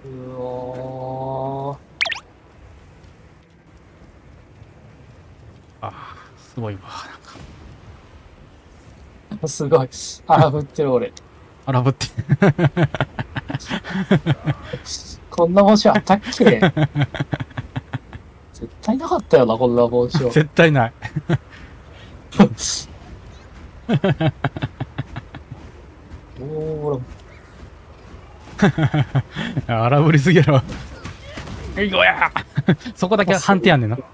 うおあー、すごいわ。 ー。すごい。荒ぶってる俺。 荒ぶって。 こんな帽子あったっけ？絶対なかったよな、こんな帽子を。 絶対ない。 おー、 荒ぶりすぎやろ。いごやそこだけ判定やんねんな。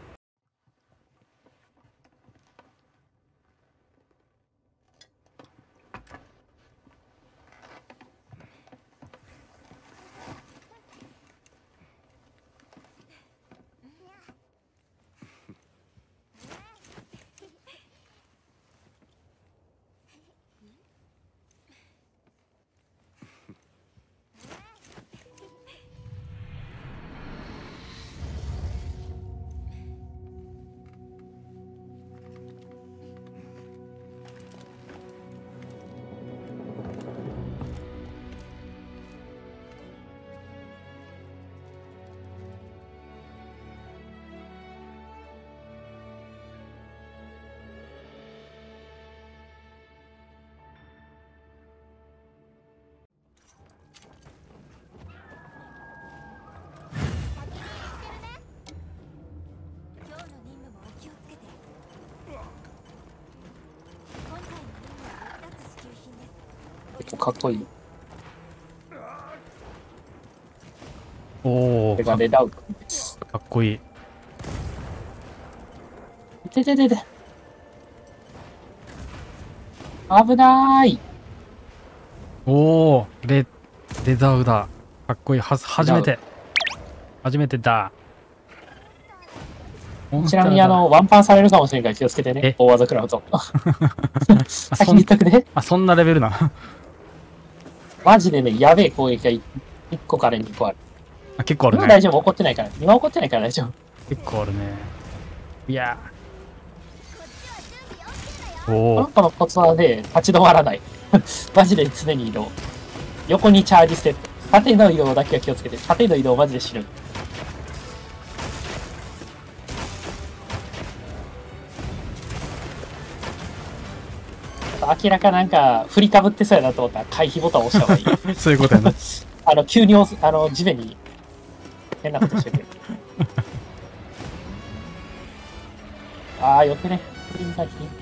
今日の任務もお気をつけて。今回の任務は僕たつ支給品です。 結構かっこいい。 おお、 これがレダウ君です。 かっこいい。 てててて。危ない。 おお、レザウだ。かっこいい。初めて。初めてだ。 ちなみにワンパンされるかもしれんから気をつけてねえ。 大技食らうと。先に言っとくね。 あ、そんなレベルな。 マジでね、やべえ攻撃が1個から2個ある。 あ、結構あるね。 今大丈夫、怒ってないから。今怒ってないから大丈夫。 結構あるね。いやー。 こおお、 の子のコツはね、立ち止まらない。マジで常に移動。横にチャージステップ。縦の移動だけは気をつけて。縦の移動マジで死ぬ。明らかなんか振りかぶってそうやなと思ったら回避ボタンを押した方がいい。 そういうことやな。 急に地面に変なことしてくる。ああ、よくね。振り向かっていい。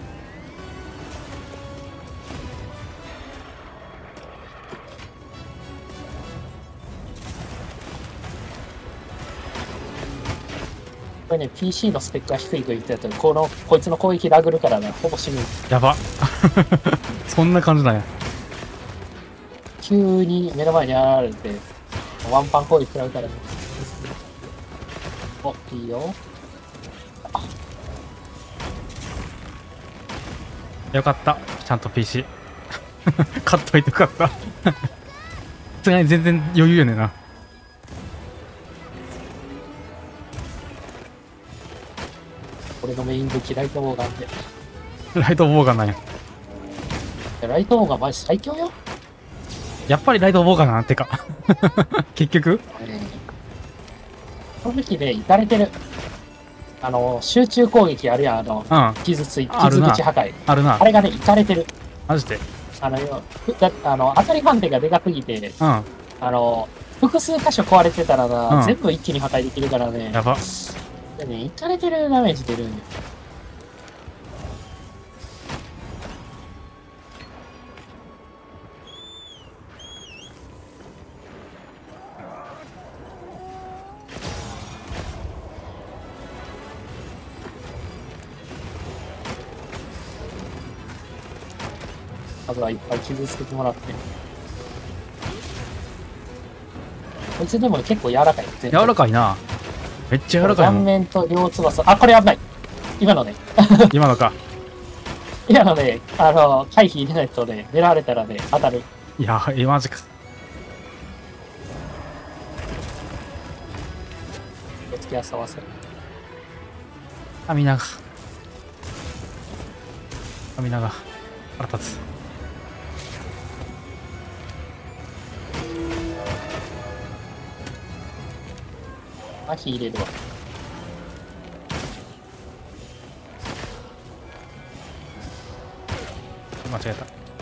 これね、PC のスペックが低いと言ってたとこいつの攻撃ラグるからな、ほぼ死ぬ。 やば。そんな感じなんや。 急に目の前に現れて、ワンパン攻撃食らうからね。お、いいよ。 よかった。ちゃんと PC。買っといてよかった。さすがに全然余裕やねんな。 俺のメイン武器、ライトボウガンで。 ライトボウガンなんや。 ライトボウガンマジ最強よ。 やっぱりライトボウガンなんてか。結局この時ね、いかれてる。集中攻撃あるやん、 うん。 傷口破壊。 あるな。 あれがね、いかれてる。 マジで。 当たり判定がでかすぎて、 うん。 複数箇所壊れてたらな、 うん全部一気に破壊できるからね。 やば。 でね、いかれてるダメージ出るんよ。まずはいっぱい傷つけてもらって。こいつでも結構柔らかい。 柔らかいな。めっちゃ柔らかい顔もん。 面と両翼。あ、これ危ない。今のね。 今のか。 今のね、回避入れないとね、狙われたらね、当たる。 いや、マジか。 気をつけやすさわせる。 髪長。髪長。腹立つ。 麻痺入れるわ。 間違えた。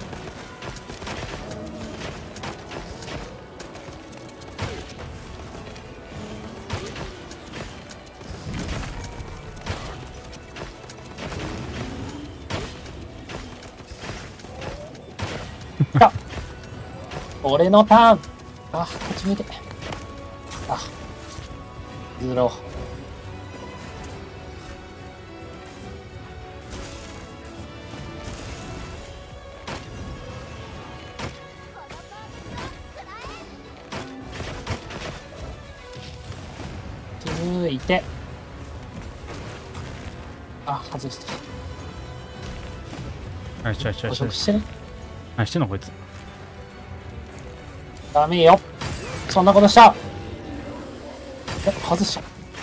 俺のターン。あ、こっち向いて。あ、ずろう。続いて。あ、外した。 はいちょいちょいちょい。 捕食してね。 何してんのこいつ。 ダメよ。そんなことした。え、外した。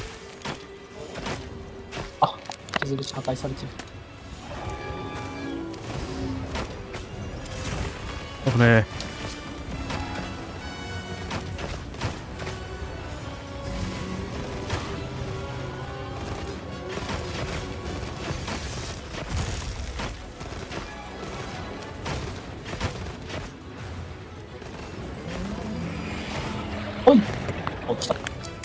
あ、傷口破壊されてる。 危ねえ。 おい。お、来た。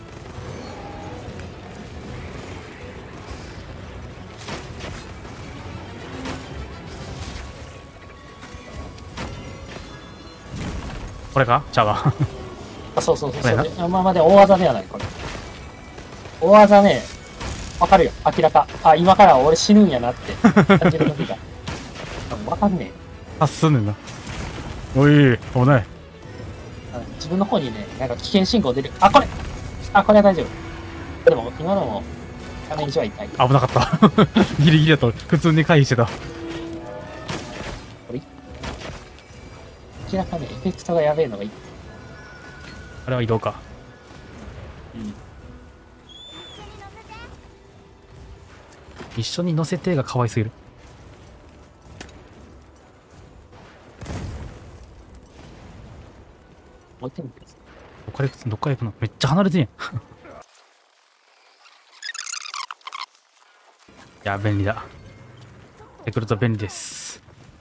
これかちゃうわ。 あ、そうそうそうこれなそう。あ、まあまあで大技ではない、これ。大技ね、わかるよ、明らか。あ、今から俺死ぬんやなって感じる時が。わかんねあ、すんねんな。おい、危ない。 え。自分の方にね、なんか危険信号出る。あ、これあ、これは大丈夫。でも、今のも、ダメージは痛い。 危なかった。ギリギリだと普通に回避してた。 これ明らかね、エフェクトがやべえのがいい。 あれは移動か。 うん。 一緒に乗せてが可愛すぎる。 置いてみて。 どっから行くのめっちゃ離れてんやん。いや、便利だ。てくると便利です。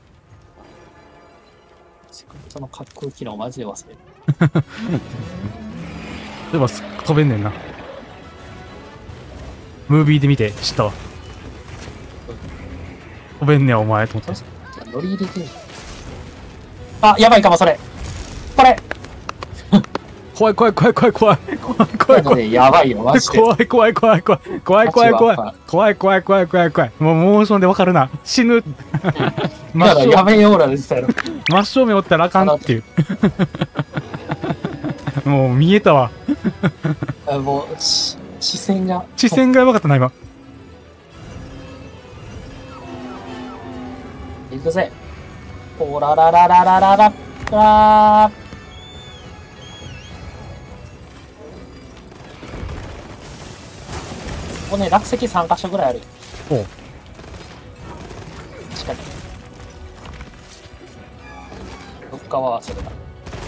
セクレットの滑空機能マジで忘れる。 例えば飛べんねんな。ムービーで見て知ったわ。飛べんねやお前と思って。 乗り入れてる。あ、やばいかも、それ。これ怖い怖い怖い怖い怖い怖い怖い怖いね、やばいよ、マジで。 怖い怖い怖い怖い怖い怖い怖い怖い怖い怖い怖い怖い。もうモーションでわかるな。死ぬ。 まだやめようらでしたよ。 真正面おったらあかんっていう。もう見えたわ。 もう、視線が。 視線がやばかったな今。 いくぜ。おららららららららー。ここね、落石3箇所ぐらいある。 おう。 確かに。どっかはそれだ。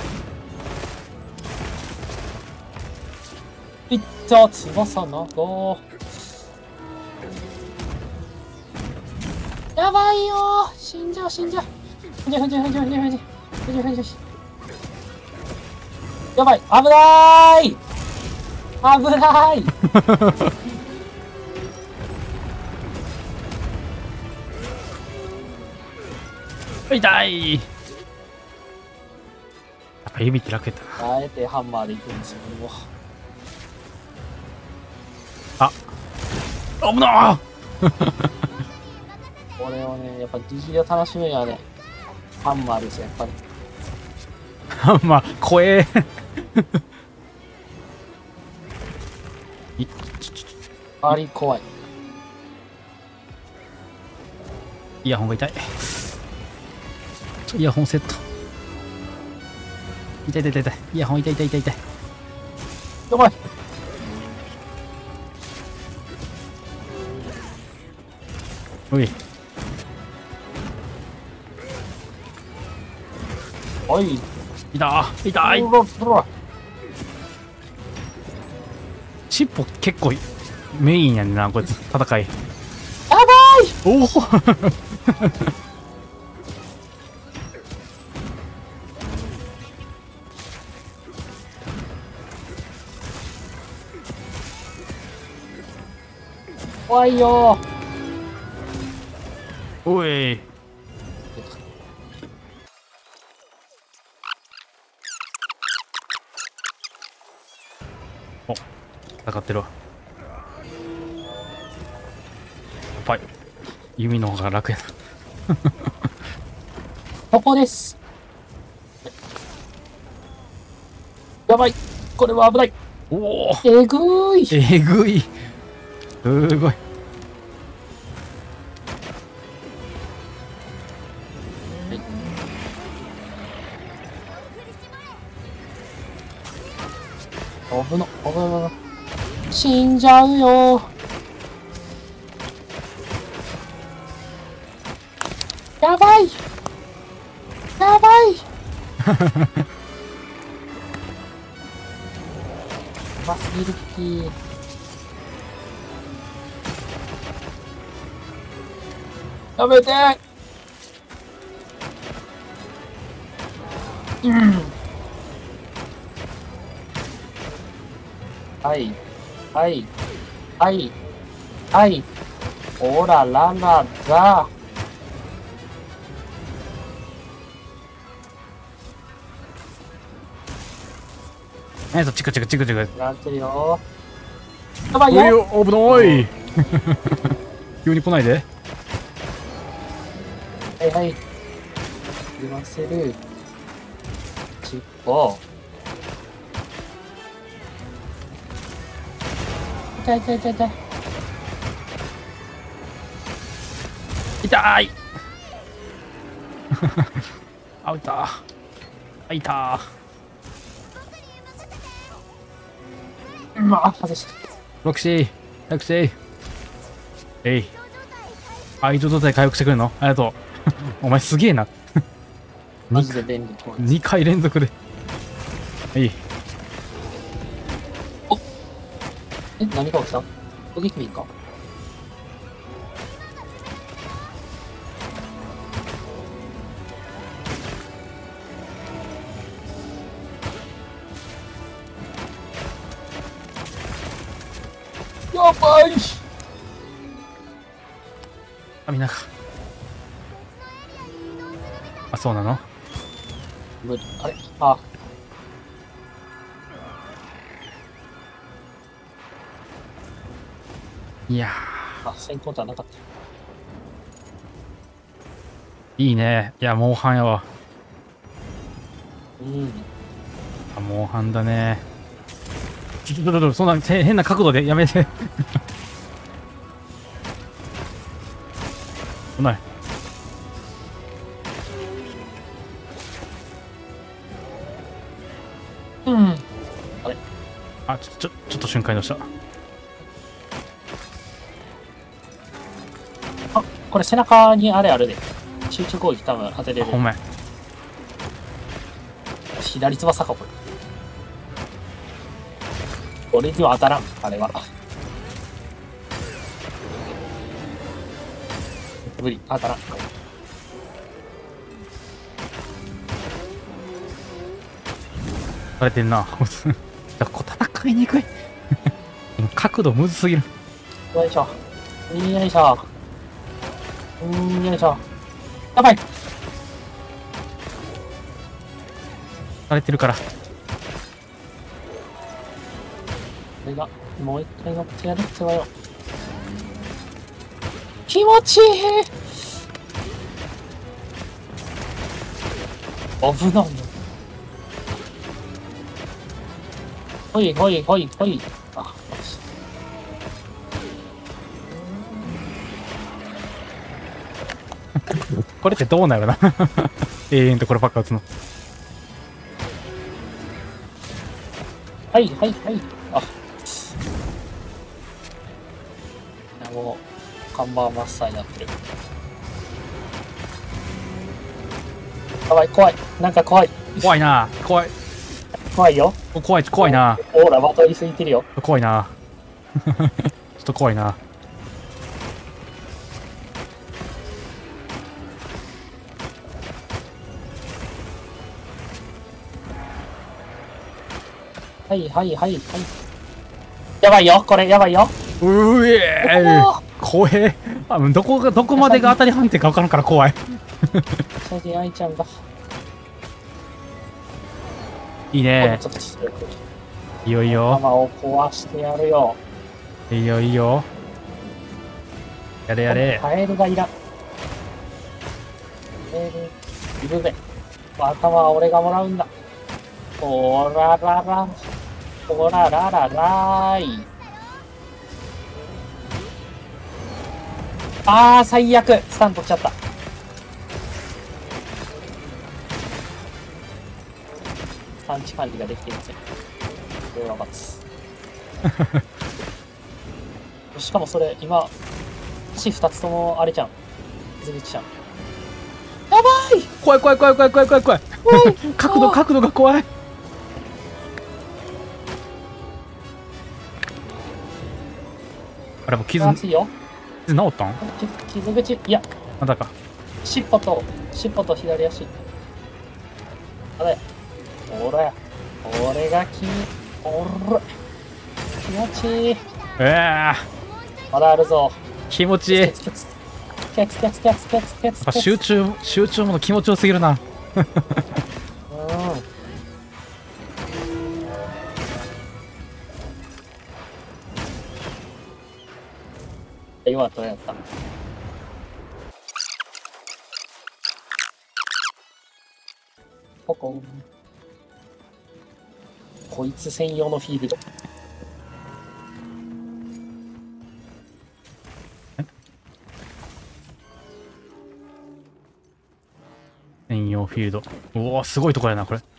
いった翼長。やばいよー、死んじゃう死んじゃう。ふんじゃふんじゃふんじゃふんじゃふんじゃふんじゃふんじゃ。やばい、危ない危ない痛い。やっぱ指って楽やったな。 あえてハンマーで行くんですよ。もうあ、危なー。 これをね、やっぱギリギリを楽しむにはね、ハンマーですよ、やっぱり。 まあ怖え。 あり怖い。 イヤホンが痛い。イヤホンセット。痛い痛い痛い痛い。イヤホン痛い痛い痛い痛い。 やばい。 おい。 おい。 痛い痛い。 うわうわ尻尾結構メインやねんな、こいつ。戦い。 やばい。 おお怖いよおい。お、戦ってるわ。やっぱり弓の方が楽やな。 ここです。やばい。これは危ない。 おお、 えぐーい。 えぐい。すごい。 危な、危な。死んじゃうよ。やばい。やばい。うますぎるき。やめて。うん。はい。はい。はい。はい。おらららだ。 チクチクチクチク。 なってるよ。やばいよ。 おい、危ない。急に来ないで。 はいはい。言わせる。尻尾。痛い痛い痛い痛い。 痛い。あ、痛い。あ、痛い。 外した。 ロクシー、ロクシー。えい。愛情状態回復してくれるのありがとう。お前すげえな。 マジで便利。 2回連続で。はい。 え、何が起きた？攻撃民か？やばい。 あ、みんなか。あ、そうなの？ 無理。あれ？あ。 いやあ、先行じゃなかった。 ー、いいね。いや、モンハンやわ。 うん。 あ、モンハンだね。ちょ、そんな変な角度でやめて。危ない。 うん。あれ？ あ、ちょっと瞬間移動した。 あ、これ背中にあれあるで。集中攻撃多分当てれる。 ほんまや。 左翼か、これ。俺には当たらん、あれは。無理、当たらん。 されてんな。ここ戦いにくい。角度むずすぎる。 よいしょ。よいしょ。よいしょ。やばい。 されてるから。 これが、もう一回乗ってやるってわよ。気持ちいい。危ない。ほいほいほいほい。あ、よし。 これってどうなるな。永遠とこればっか打つの。 はいはいはい。あ。いやもう、看板マスターになってる。やばい、怖い。なんか怖い。 怖いな。怖い。 怖いよ。 怖いな。 オーラまといすぎてるよ。 怖いな。 っと怖いな。 はいはいはいはい。やばいよ、これやばいよ。 うえーおー怖え。あ、どこまでが当たり判定か分からんから怖い。 シャジン愛ちゃんが。 いいね。 ちょっと強くいいよいいよ。 頭を壊してやるよ。 いいよいいよ。やれやれ。 カエルがいらん。カエル、いるぜ。頭は俺がもらうんだ。おららら。おららららーい。あー、最悪。スタン取っちゃった。産地管理ができていません。これは待つ。しかもそれ、今、橋2つともあれじゃん。水口ちゃん。やばい怖い怖い怖い怖い怖い怖い怖い。 怖い角度が怖い。あれもう傷熱いよ。 治ったん？ 傷口、いや、 まだか。 尻尾と左足。あれ、ほらや。俺がおら。気持ちいい。まだあるぞ。 気持ちいい。やっケツケツケツケツケツケツぱ集中もの気持ちよすぎるな。 弱ったやった。ポコン。こいつ専用のフィールド。 専用フィールド。うおー、すごいとこやなこれ。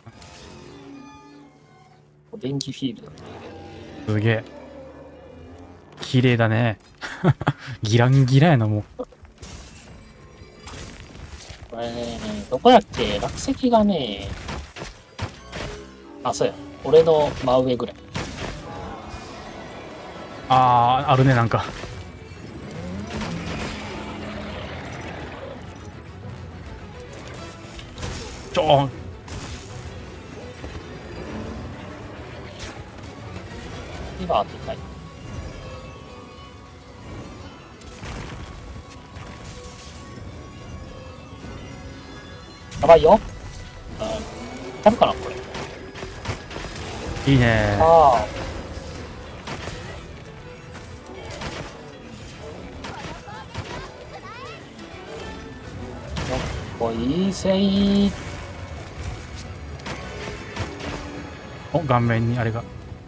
電気フィールド。 すげえ。綺麗だね。ギランギラやなもう。 これね、どこやっけ、落石がね、あ、そうや。俺の真上ぐらい。 あるねなんか。 今当てたい。やばいよ。当たるかなこれ。 いいね。 ああ。よっこいいせい。 お、顔面にあれが。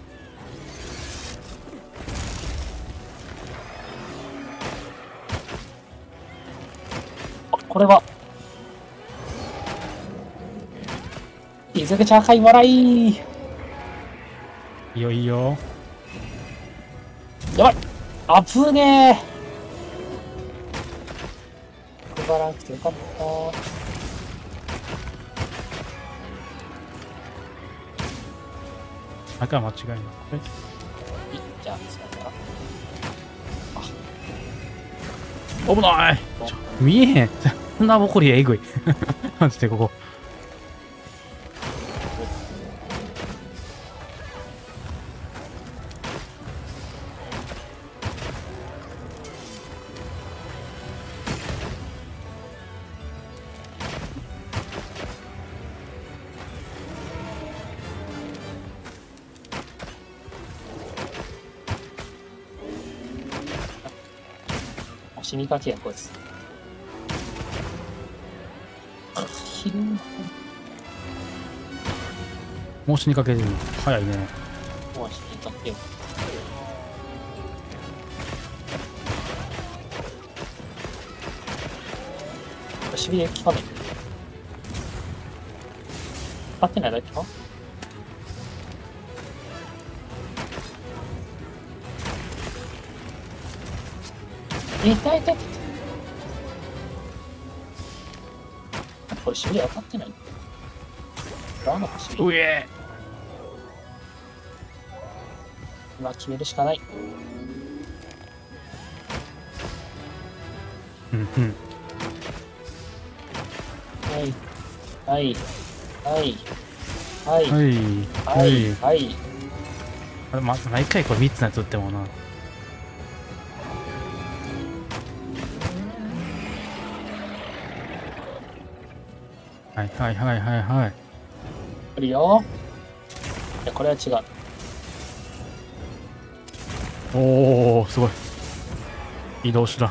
これは。水口赤いもらい。 いいよいいよ。 やばい。あぶねえ。配らなくてよかった。 赤は間違いない。 じゃあ、使うか危ない。見えへん。そんなぼこりえぐい。マジでここ。 死にかけやこいつ。昼もう死にかけるの早いね。 もう死にかけよ。しびれ効かない。使ってないだけか。痛い痛い痛い。これしびれ当たってない。ラーのかしびれ。 うえ今決めるしかない。 うんうん。 はいはいはいはいはい。 はいはい。 あれ、毎回これ3つのやつ打ってもな。はいはいはいはいはい。 来るよ。いや、これは違う。 おお、すごい。移動手段。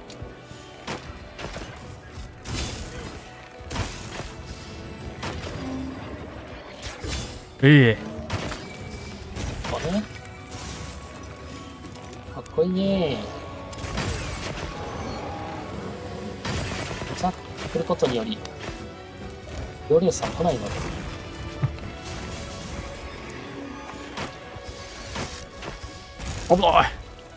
ええ。 これね。かっこいいね。さあ、来ることにより、料理さん来ないので。 危ない。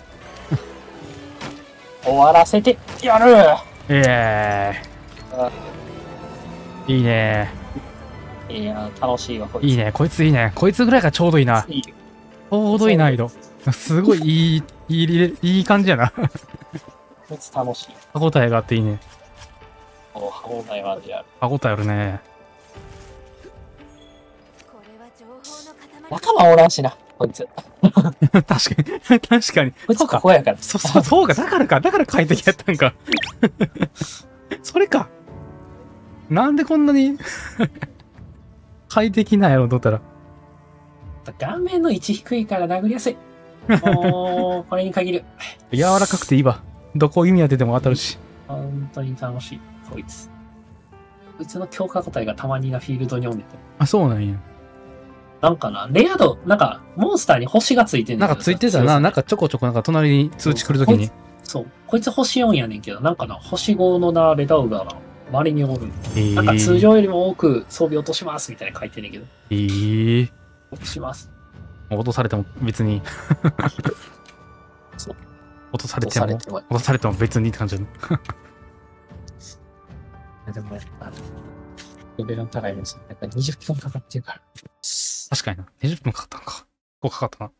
終わらせてやる。 えあ、 え。いいね。 いや、楽しいわ、こいつ。 いいね。こいついいね。こいつぐらいがちょうどいいな。ちいい。 ょうどいい難易度。すごいいい感じやな。 こいつ楽しい。 歯応えがあっていいね。 お、歯応えはあるやる。 歯応えあるね。 これは情報の塊。 仲間おらんしな、こいつ。 確かに。確かに。 こいつここやから。 そうか。だから快適やったんか。それか。なんでこんなに快適なんやろうと思ったら。 顔面の位置低いから殴りやすい。もう、これに限る。 柔らかくていいわ。どこ意味当てても当たるし。 本当に楽しい、こいつ。こいつの強化個体がたまになフィールドにおんねんて。 あ、そうなんや。 なんかな、レア度、なんか、モンスターに星がついてんねなんかついてたな。なんか、 かちょこちょこなんか隣に通知来るときに。 そう。こいつ星4やねんけど、なんかな、星5のな、レダウガが周りにおる。なんか通常よりも多く装備落としますみたいな書いてんねんけど。落とします。 落とされても別に。 そう。 落とされても別にって感じだね。 でもやっぱ、レベルの高いです。やっぱ20分かかってるから。 確かにな。20分かかったのか。こうかかったな。